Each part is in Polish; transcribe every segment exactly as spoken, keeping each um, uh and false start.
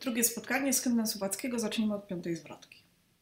Drugie spotkanie z hymnem Słowackiego. Zacznijmy od piątej zwrotki.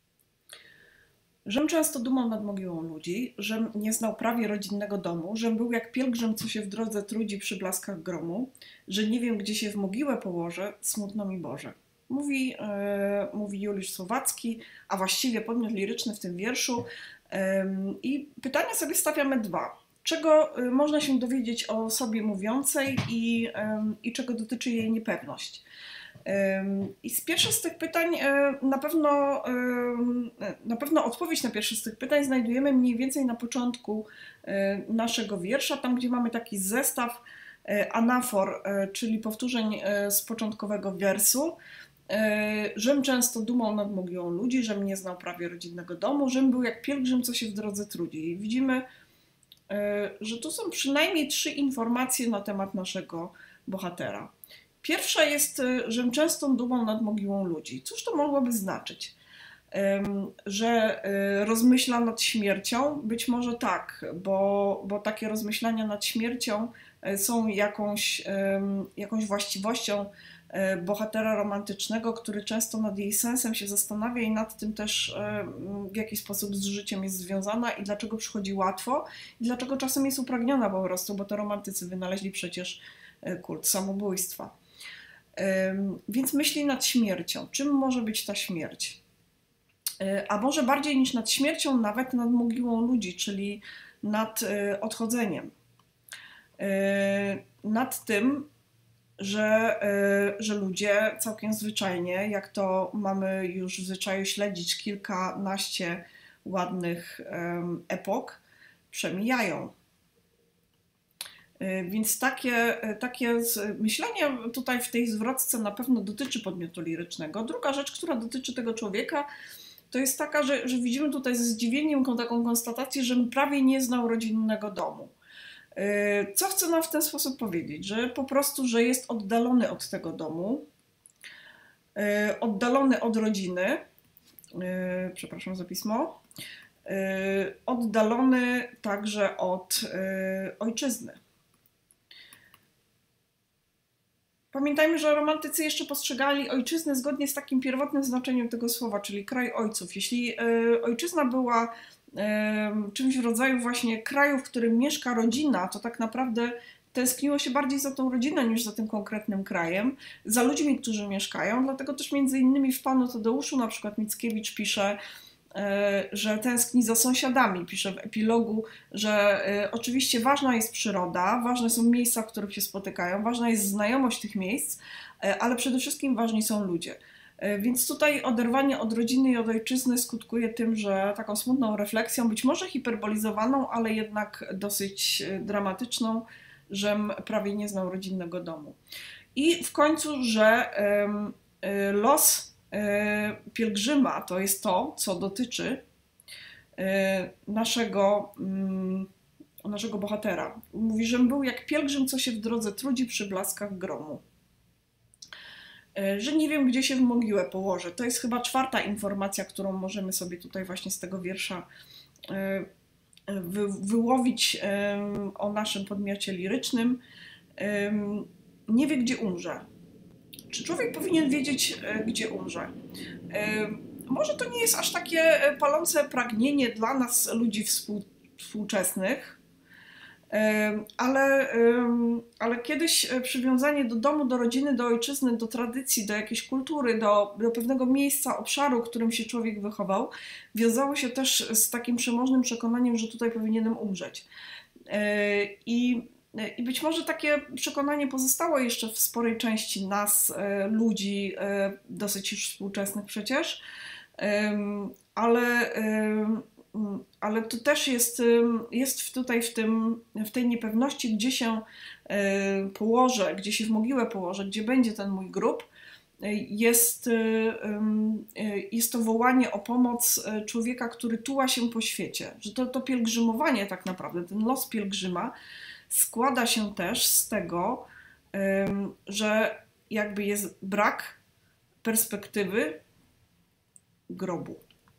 Żem często dumał nad mogiłą ludzi, żem nie znał prawie rodzinnego domu, żem był jak pielgrzym, co się w drodze trudzi przy blaskach gromu, że nie wiem, gdzie się w mogiłę położę, smutno mi Boże. Mówi, e, mówi Juliusz Słowacki, a właściwie podmiot liryczny w tym wierszu. E, I pytania sobie stawiamy dwa. Czego e, można się dowiedzieć o sobie mówiącej i, e, i czego dotyczy jej niepewność? I z pierwszych z tych pytań na pewno, na pewno odpowiedź na pierwsze z tych pytań znajdujemy mniej więcej na początku naszego wiersza, tam gdzie mamy taki zestaw anafor, czyli powtórzeń z początkowego wersu. Żem często dumał nad mogiłą ludzi, żem nie znał prawie rodzinnego domu, żem był jak pielgrzym, co się w drodze trudzi. I widzimy, że tu są przynajmniej trzy informacje na temat naszego bohatera. Pierwsza jest, żem często dumał nad mogiłą ludzi. Cóż to mogłoby znaczyć? Że rozmyśla nad śmiercią? Być może tak, bo, bo takie rozmyślania nad śmiercią są jakąś, jakąś właściwością bohatera romantycznego, który często nad jej sensem się zastanawia i nad tym też, w jaki sposób z życiem jest związana i dlaczego przychodzi łatwo i dlaczego czasem jest upragniona po prostu, bo to romantycy wynaleźli przecież kult samobójstwa. Więc myśli nad śmiercią. Czym może być ta śmierć? A może bardziej niż nad śmiercią, nawet nad mogiłą ludzi, czyli nad odchodzeniem. Nad tym, że, że ludzie całkiem zwyczajnie, jak to mamy już w zwyczaju śledzić kilkanaście ładnych epok, przemijają. Więc takie, takie myślenie tutaj w tej zwrotce na pewno dotyczy podmiotu lirycznego. Druga rzecz, która dotyczy tego człowieka, to jest taka, że, że widzimy tutaj ze zdziwieniem taką konstatację, że prawie nie znał rodzinnego domu. Co chcę nam w ten sposób powiedzieć? Że po prostu, że jest oddalony od tego domu, oddalony od rodziny, przepraszam za pismo, oddalony także od ojczyzny. Pamiętajmy, że romantycy jeszcze postrzegali ojczyznę zgodnie z takim pierwotnym znaczeniem tego słowa, czyli kraj ojców. Jeśli ojczyzna była czymś w rodzaju właśnie kraju, w którym mieszka rodzina, to tak naprawdę tęskniło się bardziej za tą rodzinę niż za tym konkretnym krajem, za ludźmi, którzy mieszkają. Dlatego też między innymi w Panu Tadeuszu na przykład Mickiewicz pisze, że tęskni za sąsiadami. Pisze w epilogu, że oczywiście ważna jest przyroda, ważne są miejsca, w których się spotykają, ważna jest znajomość tych miejsc, ale przede wszystkim ważni są ludzie. Więc tutaj oderwanie od rodziny i od ojczyzny skutkuje tym, że taką smutną refleksją, być może hiperbolizowaną, ale jednak dosyć dramatyczną, żem prawie nie znał rodzinnego domu. I w końcu, że los pielgrzyma to jest to, co dotyczy naszego, naszego bohatera. Mówi, że był jak pielgrzym, co się w drodze trudzi przy blaskach gromu. Że nie wiem, gdzie się w mogiłę położę. To jest chyba czwarta informacja, którą możemy sobie tutaj właśnie z tego wiersza wy, wyłowić o naszym podmiocie lirycznym. Nie wie, gdzie umrze. Czy człowiek powinien wiedzieć, gdzie umrze? Może to nie jest aż takie palące pragnienie dla nas, ludzi współ, współczesnych, ale, ale kiedyś przywiązanie do domu, do rodziny, do ojczyzny, do tradycji, do jakiejś kultury, do, do pewnego miejsca, obszaru, w którym się człowiek wychował, wiązało się też z takim przemożnym przekonaniem, że tutaj powinienem umrzeć. I I być może takie przekonanie pozostało jeszcze w sporej części nas, ludzi, dosyć już współczesnych przecież, ale, ale to też jest, jest tutaj w, tym, w tej niepewności, gdzie się położę, gdzie się w mogiłę położę, gdzie będzie ten mój grób, jest, jest to wołanie o pomoc człowieka, który tuła się po świecie, że to, to pielgrzymowanie tak naprawdę, ten los pielgrzyma, składa się też z tego, że jakby jest brak perspektywy grobu.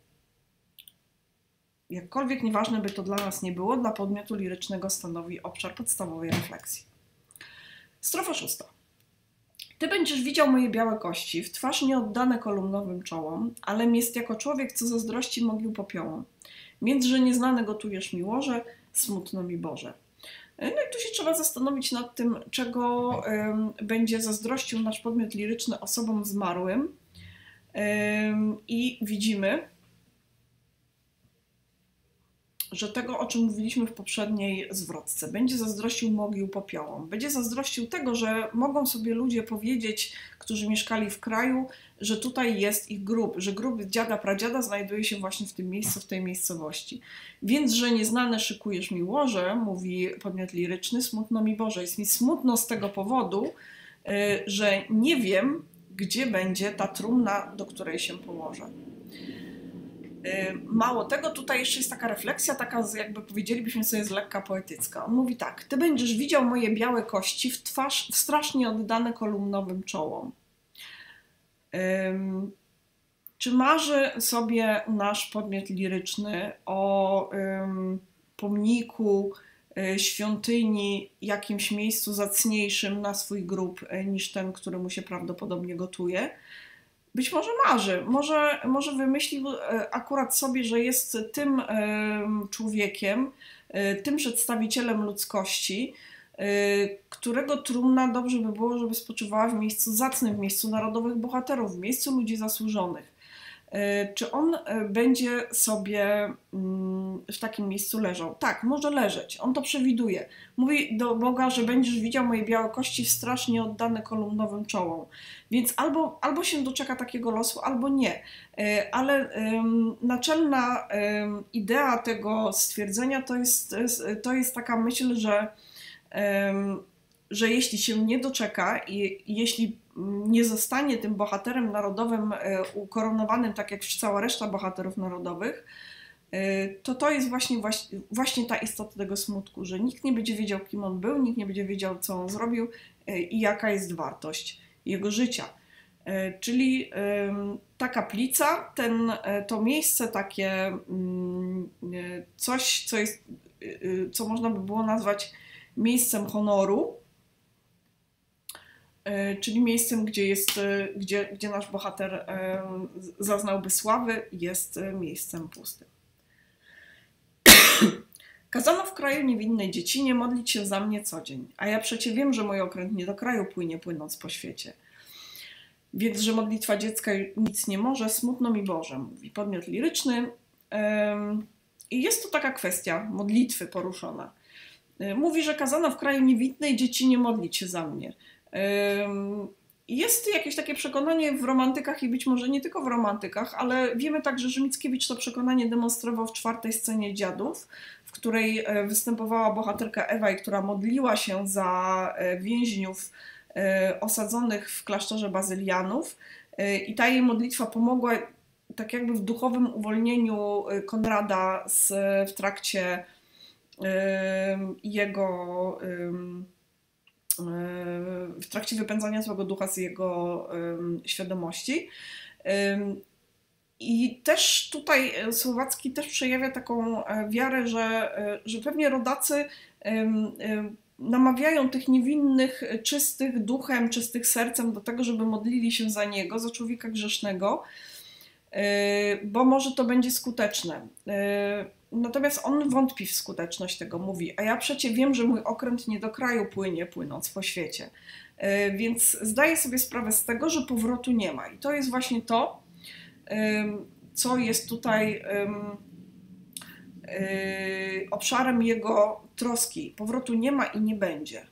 Jakkolwiek nieważne by to dla nas nie było, dla podmiotu lirycznego stanowi obszar podstawowej refleksji. Strofa szósta. Ty będziesz widział moje białe kości, w twarz nieoddane kolumnowym czołom, ale jest jako człowiek, co zazdrości mogił popiołom. Między że nieznane gotujesz mi łoże, smutno mi Boże. No i tu się trzeba zastanowić nad tym, czego um, będzie zazdrościł nasz podmiot liryczny osobom zmarłym. Um, I widzimy, że tego, o czym mówiliśmy w poprzedniej zwrotce, będzie zazdrościł mogił popiołom. Będzie zazdrościł tego, że mogą sobie ludzie powiedzieć, którzy mieszkali w kraju, że tutaj jest ich grób, że grób dziada, pradziada znajduje się właśnie w tym miejscu, w tej miejscowości. Więc, że nieznane szykujesz mi łoże, mówi podmiot liryczny, smutno mi Boże. Jest mi smutno z tego powodu, że nie wiem, gdzie będzie ta trumna, do której się położę. Mało tego, tutaj jeszcze jest taka refleksja, taka jakby powiedzielibyśmy sobie z lekka poetycka. On mówi tak: ty będziesz widział moje białe kości w twarz, w strasznie oddane kolumnowym czołom. Um, czy marzy sobie nasz podmiot liryczny o um, pomniku, y, świątyni, jakimś miejscu zacniejszym na swój grób y, niż ten, który mu się prawdopodobnie gotuje? Być może marzy, może, może wymyślił akurat sobie, że jest tym człowiekiem, tym przedstawicielem ludzkości, którego trumna dobrze by było, żeby spoczywała w miejscu zacnym, w miejscu narodowych bohaterów, w miejscu ludzi zasłużonych. Czy on będzie sobie w takim miejscu leżał? Tak, może leżeć. On to przewiduje. Mówi do Boga, że będziesz widział moje białe kości w strasznie oddane kolumnowym czołom. Więc albo, albo się doczeka takiego losu, albo nie. Ale um, naczelna um, idea tego stwierdzenia to jest, to jest taka myśl, że, um, że jeśli się nie doczeka i jeśli nie zostanie tym bohaterem narodowym ukoronowanym, tak jak cała reszta bohaterów narodowych, to to jest właśnie, właśnie, właśnie ta istota tego smutku, że nikt nie będzie wiedział, kim on był, nikt nie będzie wiedział, co on zrobił i jaka jest wartość jego życia. Czyli ta kaplica, ten, to miejsce takie, coś, co jest, co można by było nazwać miejscem honoru, czyli miejscem, gdzie, jest, gdzie, gdzie nasz bohater zaznałby sławy, jest miejscem pustym. Kazano w kraju niewinnej dziecinie modlić się za mnie co dzień, a ja przecie wiem, że mój okręt nie do kraju płynie, płynąc po świecie. Więc, że modlitwa dziecka nic nie może, smutno mi Boże, mówi podmiot liryczny. I jest tu taka kwestia modlitwy poruszona. Mówi, że kazano w kraju niewinnej dziecinie modlić się za mnie. Jest jakieś takie przekonanie w romantykach i być może nie tylko w romantykach, ale wiemy także, że Mickiewicz to przekonanie demonstrował w czwartej scenie Dziadów, w której występowała bohaterka Ewa i która modliła się za więźniów osadzonych w klasztorze bazylianów i ta jej modlitwa pomogła tak jakby w duchowym uwolnieniu Konrada z, w trakcie jego w trakcie wypędzania złego ducha z jego świadomości. I też tutaj Słowacki też przejawia taką wiarę, że, że pewnie rodacy namawiają tych niewinnych, czystych duchem, czystych sercem do tego, żeby modlili się za niego, za człowieka grzesznego, bo może to będzie skuteczne. Natomiast on wątpi w skuteczność tego, mówi, a ja przecie wiem, że mój okręt nie do kraju płynie, płynąc po świecie. Więc zdaję sobie sprawę z tego, że powrotu nie ma. I to jest właśnie to, co jest tutaj obszarem jego troski. Powrotu nie ma i nie będzie.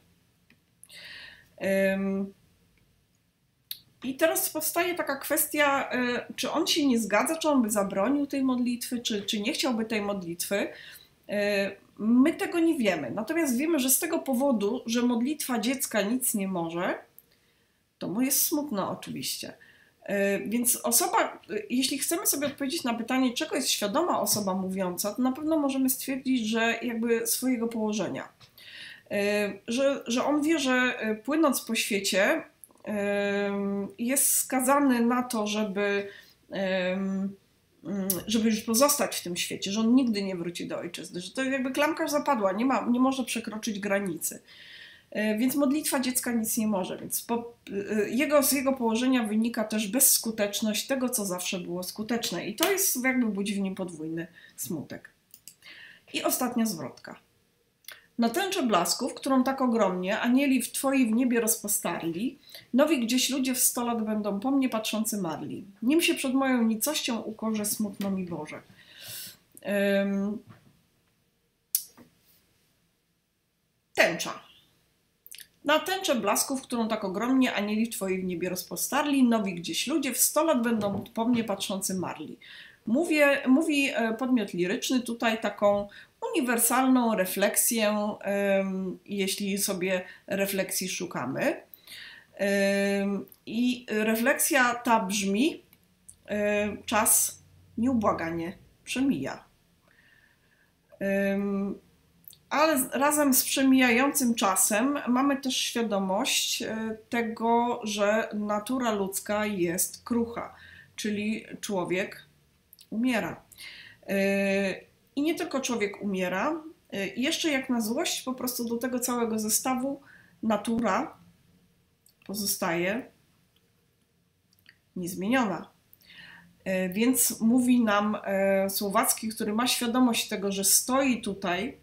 I teraz powstaje taka kwestia, czy on się nie zgadza, czy on by zabronił tej modlitwy, czy, czy nie chciałby tej modlitwy. My tego nie wiemy. Natomiast wiemy, że z tego powodu, że modlitwa dziecka nic nie może, to mu jest smutno oczywiście. Więc osoba, jeśli chcemy sobie odpowiedzieć na pytanie, czego jest świadoma osoba mówiąca, to na pewno możemy stwierdzić, że jakby swojego położenia. Że, że on wie, że płynąc po świecie jest skazany na to, żeby, żeby już pozostać w tym świecie, że on nigdy nie wróci do ojczyzny, że to jakby klamka zapadła, nie ma, nie może przekroczyć granicy. Więc modlitwa dziecka nic nie może, więc po, jego, z jego położenia wynika też bezskuteczność tego, co zawsze było skuteczne. I to jest jakby budzi w nim podwójny smutek. I ostatnia zwrotka. Na tęczę blasków, którą tak ogromnie anieli w Twoi w niebie rozpostarli, nowi gdzieś ludzie w sto lat będą po mnie patrzący marli. Nim się przed moją nicością ukorze, smutno mi Boże. Um, tęcza. Na tęczę blasków, którą tak ogromnie anieli w Twoi w niebie rozpostarli, nowi gdzieś ludzie w sto lat będą po mnie patrzący marli. Mówię, mówi podmiot liryczny tutaj taką uniwersalną refleksję, jeśli sobie refleksji szukamy. I refleksja ta brzmi: czas nieubłaganie przemija. Ale razem z przemijającym czasem mamy też świadomość tego, że natura ludzka jest krucha, czyli człowiek umiera. I nie tylko człowiek umiera, jeszcze jak na złość po prostu do tego całego zestawu natura pozostaje niezmieniona. Więc mówi nam Słowacki, który ma świadomość tego, że stoi tutaj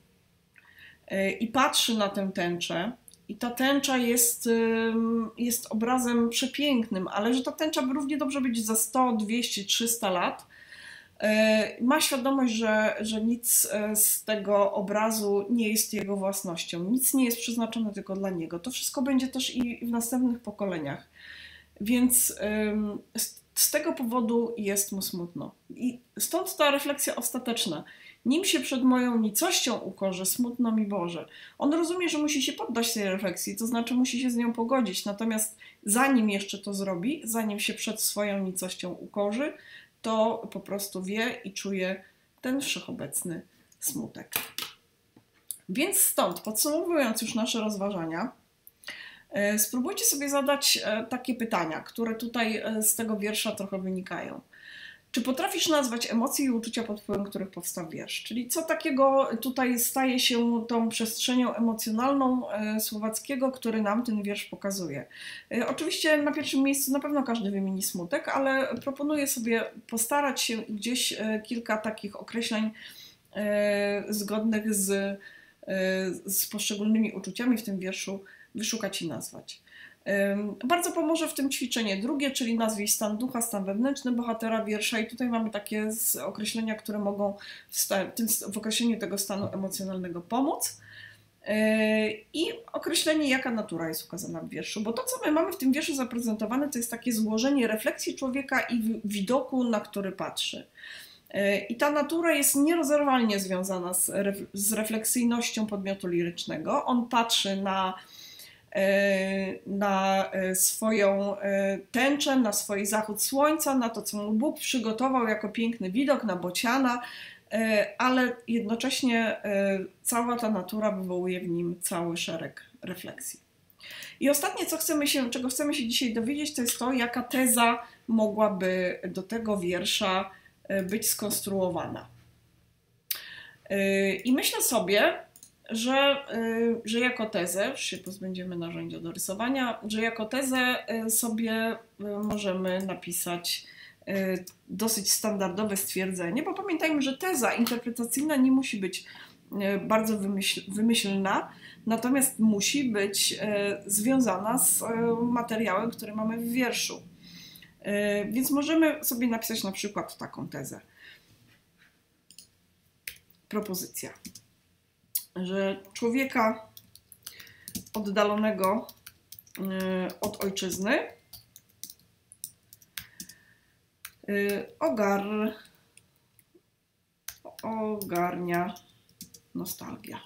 i patrzy na tę tęczę, i ta tęcza jest, jest obrazem przepięknym, ale że ta tęcza by równie dobrze być za sto, dwieście, trzysta lat, ma świadomość, że, że nic z tego obrazu nie jest jego własnością, nic nie jest przeznaczone tylko dla niego. To wszystko będzie też i w następnych pokoleniach. Więc z tego powodu jest mu smutno. I stąd ta refleksja ostateczna. Nim się przed moją nicością ukorze, smutno mi Boże. On rozumie, że musi się poddać tej refleksji, to znaczy musi się z nią pogodzić. Natomiast zanim jeszcze to zrobi, zanim się przed swoją nicością ukorzy, to po prostu wie i czuje ten wszechobecny smutek. Więc stąd, podsumowując już nasze rozważania, spróbujcie sobie zadać takie pytania, które tutaj z tego wiersza trochę wynikają. Czy potrafisz nazwać emocje i uczucia, pod wpływem których powstał wiersz? Czyli co takiego tutaj staje się tą przestrzenią emocjonalną Słowackiego, który nam ten wiersz pokazuje? Oczywiście na pierwszym miejscu na pewno każdy wymieni smutek, ale proponuję sobie postarać się gdzieś kilka takich określeń zgodnych z, z poszczególnymi uczuciami w tym wierszu wyszukać i nazwać. Bardzo pomoże w tym ćwiczenie drugie, czyli nazwij stan ducha, stan wewnętrzny bohatera wiersza, i tutaj mamy takie określenia, które mogą w, w określeniu tego stanu emocjonalnego pomóc. I określenie, jaka natura jest ukazana w wierszu, bo to, co my mamy w tym wierszu zaprezentowane, to jest takie złożenie refleksji człowieka i widoku, na który patrzy. I ta natura jest nierozerwalnie związana z, ref, z refleksyjnością podmiotu lirycznego. On patrzy na na swoją tęczę, na swój zachód słońca, na to, co mu Bóg przygotował jako piękny widok, na bociana, ale jednocześnie cała ta natura wywołuje w nim cały szereg refleksji. I ostatnie, co chcemy się, czego chcemy się dzisiaj dowiedzieć, to jest to, jaka teza mogłaby do tego wiersza być skonstruowana. I myślę sobie, Że, że jako tezę, już się pozbędziemy narzędzia do rysowania, że jako tezę sobie możemy napisać dosyć standardowe stwierdzenie, bo pamiętajmy, że teza interpretacyjna nie musi być bardzo wymyśl, wymyślna, natomiast musi być związana z materiałem, który mamy w wierszu. Więc możemy sobie napisać na przykład taką tezę. Propozycja. Że człowieka oddalonego od ojczyzny ogar, ogarnia nostalgia.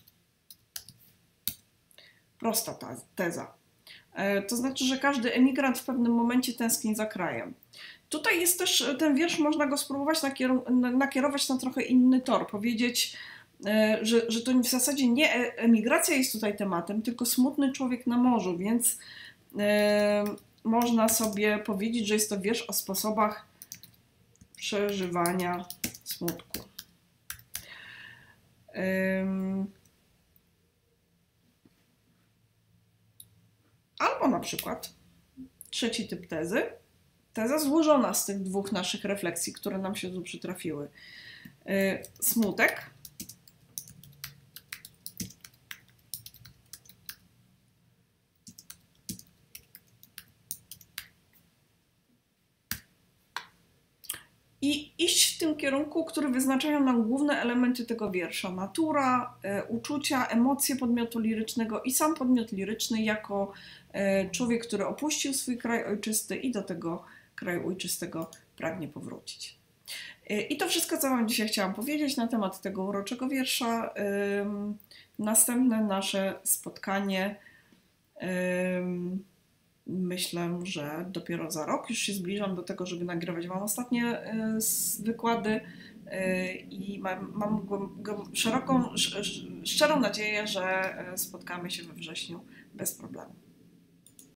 Prosta ta teza. To znaczy, że każdy emigrant w pewnym momencie tęskni za krajem. Tutaj jest też, ten wiersz można go spróbować nakierować na trochę inny tor, powiedzieć, Że, że to w zasadzie nie emigracja jest tutaj tematem, tylko smutny człowiek na morzu, więc e, można sobie powiedzieć, że jest to wiersz o sposobach przeżywania smutku. E, O, na przykład trzeci typ tezy. Teza złożona z tych dwóch naszych refleksji, które nam się tu przytrafiły. Yy, smutek i iść w tym kierunku, który wyznaczają nam główne elementy tego wiersza. Natura, e, uczucia, emocje podmiotu lirycznego i sam podmiot liryczny jako e, człowiek, który opuścił swój kraj ojczysty i do tego kraju ojczystego pragnie powrócić. E, I to wszystko, co Wam dzisiaj chciałam powiedzieć na temat tego uroczego wiersza. E, następne nasze spotkanie e, myślę, że dopiero za rok. Już się zbliżam do tego, żeby nagrywać Wam ostatnie wykłady i mam, mam szeroką, szczerą nadzieję, że spotkamy się we wrześniu bez problemu.